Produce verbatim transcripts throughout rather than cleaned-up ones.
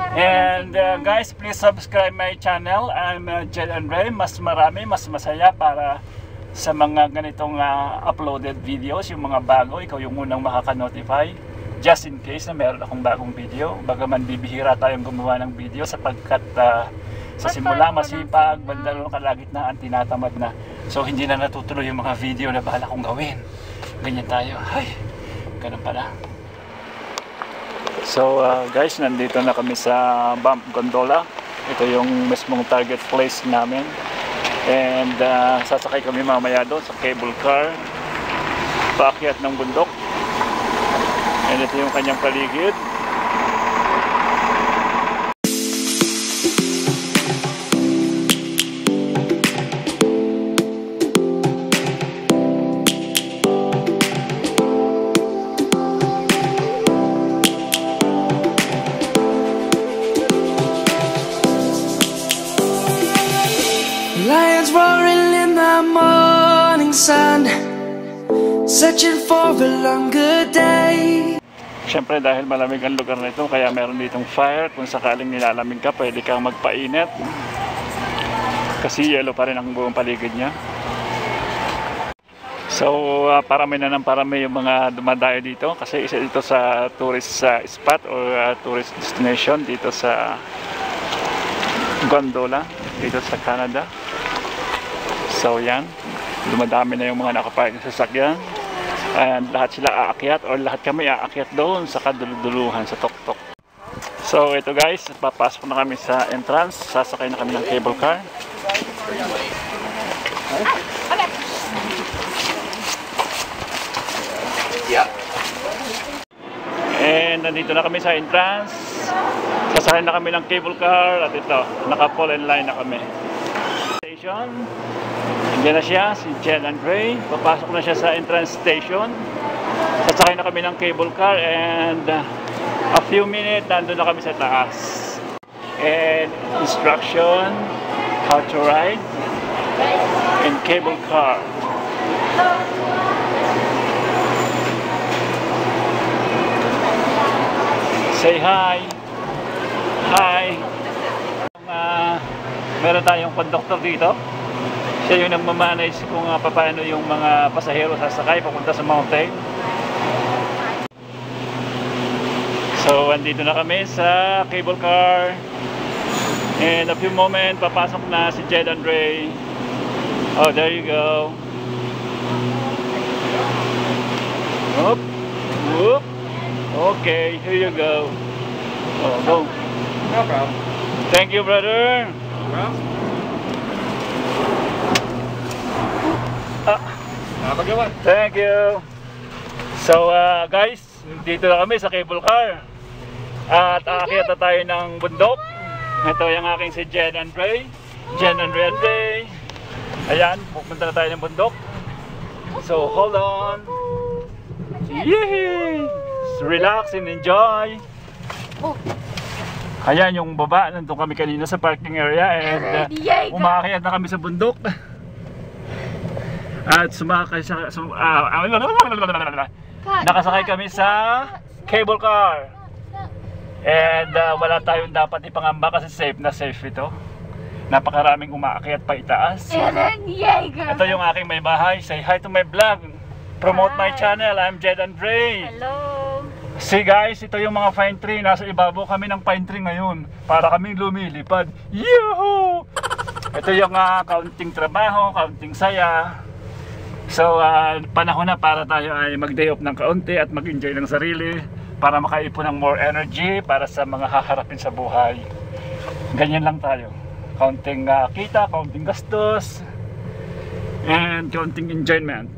And uh, guys, please subscribe my channel. I'm uh, Jed Andre. Mas marami, mas masaya para sa mga ganitong uh, uploaded videos, yung mga bago, ikaw yung unang makaka-notify. Just in case na meron akong bagong video. Bagaman bibihira tayong gumawa ng video sapagkat uh, sa simula masipag, bandalo kalagitnaan, tinatamad na. So hindi na natutuloy yung mga video na bahala kong gawin. Ganyan tayo. Ay, ganun pala. So uh, guys, nandito na kami sa Bump Gondola. Ito yung mismong target place namin. And uh, sasakay kami mamaya doon sa cable car paakyat ng bundok. And ito yung kanyang paligid. Lions roaring in the morning sun, searching for a longer day. Siyempre dahil malamig ang lugar na ito, kaya meron ditong fire. Kung sakaling nilalamig ka, pwede kang magpainit. Kasi yellow pa rin ang buong paligid niya. So uh, parami na ng parami yung mga dumadayo dito. Kasi isa dito sa tourist uh, spot or uh, tourist destination dito sa Gondola, dito sa Canada. So yan, dumadami na yung mga nakapark na sasakyan. And lahat sila aakyat or lahat kami aakyat doon sa kaduluduluhan sa tuktok. So ito guys, papasok na kami sa entrance. Sasakay na kami ng cable car. And nandito na kami sa entrance. Sasakay na kami ng cable car. At ito, naka-fall in line na kami. Station. Diyan na siya, si Jed Andre. Papasok na siya sa entrance station. Sasakay na kami ng cable car and uh, a few minutes nandun na kami sa taas. And instruction how to ride in cable car. Say hi. Hi. Uh, meron tayong conductor dito. Siya yung nagmamanage kung uh, paano yung mga pasahero sasakay papunta sa mountain. So, andito na kami sa cable car. In a few moments, papasok na si Jed Andre. Oh, there you go. Whoop. Whoop. Okay, here you go. Oh, go. No problem. Thank you, brother. No problem. Ah, thank you. So uh, guys, dito na kami sa cable car. At aakyat na tayo ng bundok. Ito yung aking si Jed Andre. Jed Andre Andre. Ayan, pupunta na tayo ng bundok. So hold on. Yee! Relax and enjoy. Ayan yung baba. Nandun kami kanina sa parking area. And uh, umaakyat na kami sa bundok. At sumakay sa sum, uh, nakasakay kami sa cable car. And uh, wala tayong dapat ipangamba kasi safe na safe ito. Napakaraming umaakyat pa itaas. Ito yung aking may bahay. Say hi to my vlog. Promote my channel. I'm Jed Andre. Hello. See guys, ito yung mga pine tree. Nasa ibabaw kami ng pine tree ngayon. Para kaming lumilipad. Yuhu! Ito yung uh, kaunting trabaho, kaunting saya. So, uh, panahon na para tayo ay mag-day off ng kaunti at mag-enjoy ng sarili para makaipon ng more energy para sa mga haharapin sa buhay. Ganyan lang tayo. Kaunting uh, kita, kaunting gastos, and kaunting enjoyment.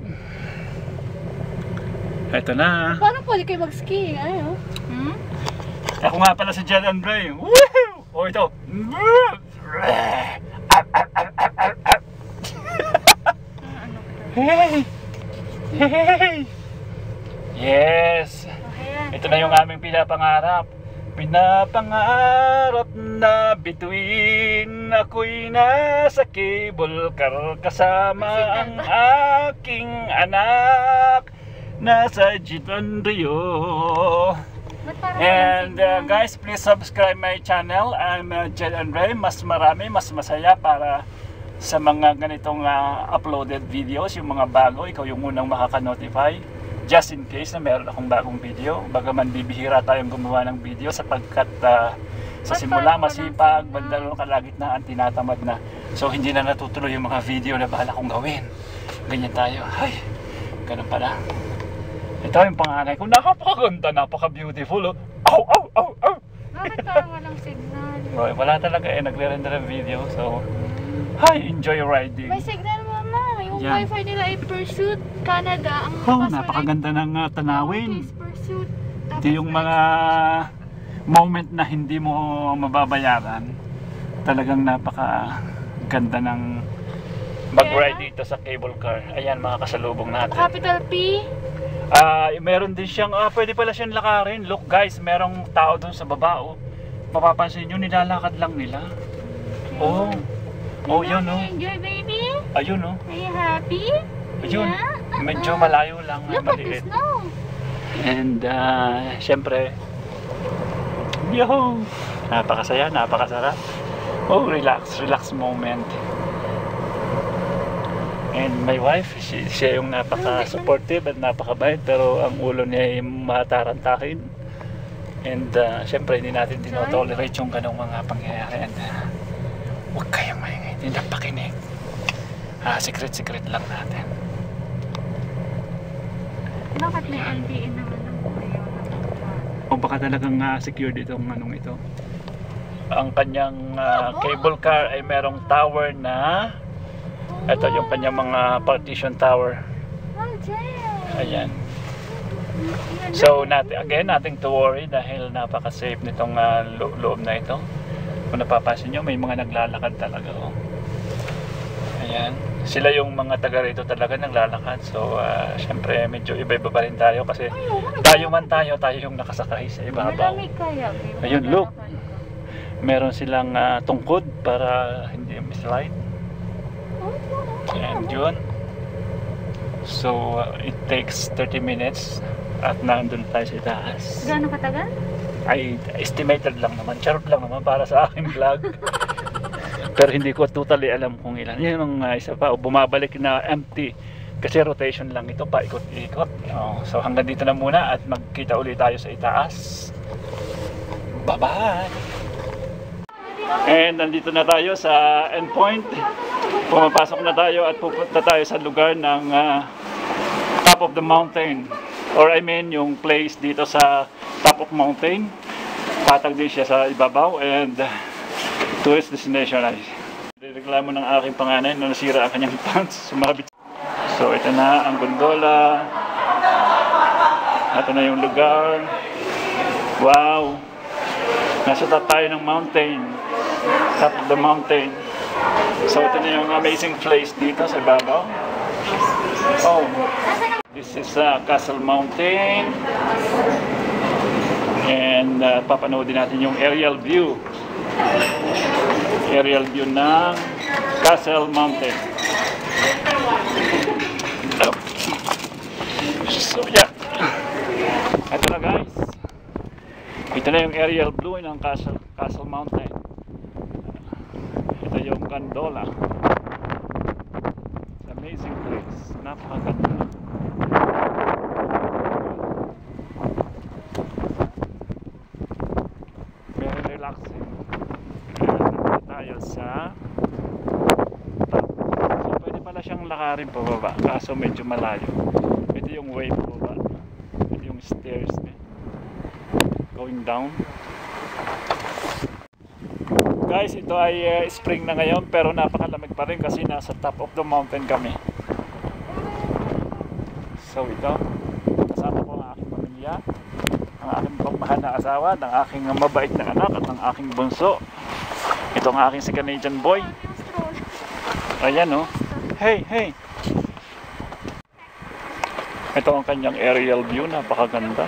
Ito na. Paano pwede kayo mag-ski? Ano? Hmm? Ako nga pala si Jed Andre. Woohoo! O ito. Hey! Hey! Yes! Ito na yung aming pinapangarap. Pinapangarap na bituin ako'y nasa cable car kasama ang aking anak nasa Jeep Rio. Ba't parang And walang uh, guys, please subscribe my channel. I'm uh, Jed and Ray. Mas marami, mas masaya para sa mga ganitong uh, uploaded videos, yung mga bago, ikaw yung unang makaka-notify. Just in case na meron akong bagong video. Bagaman bibihira tayong gumawa ng video sapagkat uh, sa simula masipag, bandalo kalagitnaan, tinatamad na. So hindi na natutuloy yung mga video na bahala kong gawin. Ganyan tayo. Ay, ganun pala. Ito yung panganay ko. Napakaganda, napaka-beautiful. Oh. Ow, ow, ow, ow. Bakit parang walang signal? Okay, wala talaga eh. Nagre-render ng video. So, hi, enjoy riding. May signal mama. Yung Yan. wifi nila ay Pursuit Canada. Ang Oh, password napakaganda ng uh, ay tanawin. Otis Pursuit. Tapos Ito yung may mga moment na hindi mo mababayaran. Talagang napaka-ganda ng mag-ride dito sa cable car. Ayan, mga kasalubong natin. Capital P. Ah, meron din siyang, ah, pwede pala siyang lakarin. Look guys, merong tao doon sa baba, oh. Mapapansin nyo, nilalakad lang nila. Oh. Oh, yun, oh. Enjoy, baby. Ayun, oh. Are you happy? Ayun. Yeah. Medyo malayo lang, Look at the maliit. snow. And, ah, syempre, yahoo! Napakasaya, napakasarap. Oh, relax, relax moment. And my wife, she, siya yung napaka-supportive at napakabait, pero ang ulo niya ay matarantakin. And uh, syempre hindi natin dinotolerate yung ganong mga pangyayari. And uh, huwag kayong maingay, hindi na pakinig. Ah, secret-secret lang natin. Bakit may L D N naman ang ayaw naman? O baka talagang uh, secured itong anong ito. Ang kanyang uh, cable car ay merong tower na ito yung kanyang mga partition tower. Oh, Jen. Ayan. So, natin, again, nothing to worry dahil napaka-safe nitong uh, lo loob na ito. Kung napapansin nyo, may mga naglalakad talaga. Oh. Ayan. Sila yung mga taga rito talaga naglalakad. So, uh, syempre, medyo iba-iba pa rin tayo kasi tayo man tayo, tayo yung nakasakay sa ibabaw. Malamig kaya. Ayun, look. Meron silang uh, tungkod para hindi mislide. And yun. So, uh, it takes thirty minutes at nandun tayo sa itaas. Gaano katagal? Ay, estimated lang naman. Charot lang naman para sa aking vlog. Pero hindi ko totally alam kung ilan. Yun ang uh, isa pa. Bumabalik na empty. Kasi rotation lang ito. Paikot-ikot. Oh, so hanggang dito na muna at magkita ulit tayo sa itaas. Bye-bye! And nandito na tayo sa endpoint. Pumapasok na tayo at pupunta tayo sa lugar ng uh, top of the mountain. Or I mean yung place dito sa top of mountain. Patag din siya sa ibabaw and uh, tourist destination ay. Reklamo ng aking panganay na nasira ang kanyang pants. Sumabit. So ito na ang gondola. Ito na yung lugar. Wow! Nasa top tayo ng mountain. Top of the mountain. So ito na yung amazing place dito sa ibabaw. Oh, this is uh, Castle Mountain. And uh, papanoodin natin yung aerial view. Aerial view ng Castle Mountain. So yeah. Ito na guys. Ito na yung aerial view ng Castle, Castle Mountain. Ito yung gondola. It's an amazing place. Napakaganda. Very relaxing. Nandito tayo sa top. So pwede pala siyang lakarin pababa. Kaso medyo malayo. Ito yung way pababa. Ito yung stairs niya. Going down. Guys, ito ay uh, spring na ngayon pero napakalamig pa rin kasi nasa top of the mountain kami. So ito, kasama ko ang aking pamilya, ang aking pagmahal na asawa, ang aking mabait na anak at ang aking bunso. Ito ang aking si Canadian boy. Ayan oh. Hey, hey. Ito ang kanyang aerial view, napakaganda.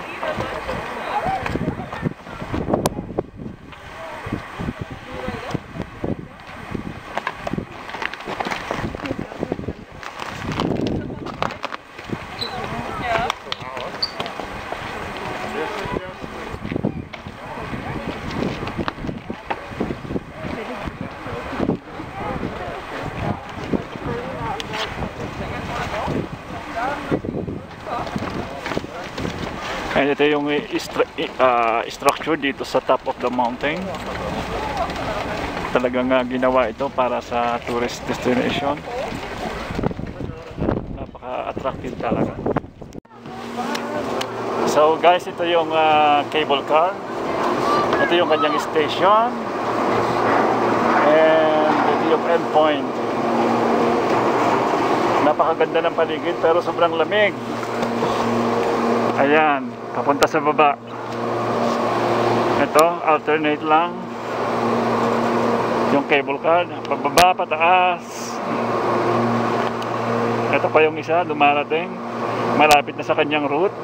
Ayan, ito yung istra- uh, structure dito sa top of the mountain. Talagang uh, ginawa ito para sa tourist destination. Napaka-attractive talaga. So guys, ito yung uh, cable car. Ito yung kanyang station. And ito yung endpoint. Napakaganda ng paligid pero sobrang lamig. Ayan, papunta sa baba. Ito, alternate lang. Yung cable car, pababa, pataas. Ito pa yung isa, dumarating. Malapit na sa kanyang route.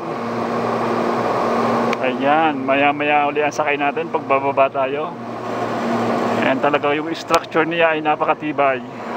Ayan, maya-maya uli ang sakay natin pag bababa tayo. Ayan, talaga yung structure niya ay napakatibay.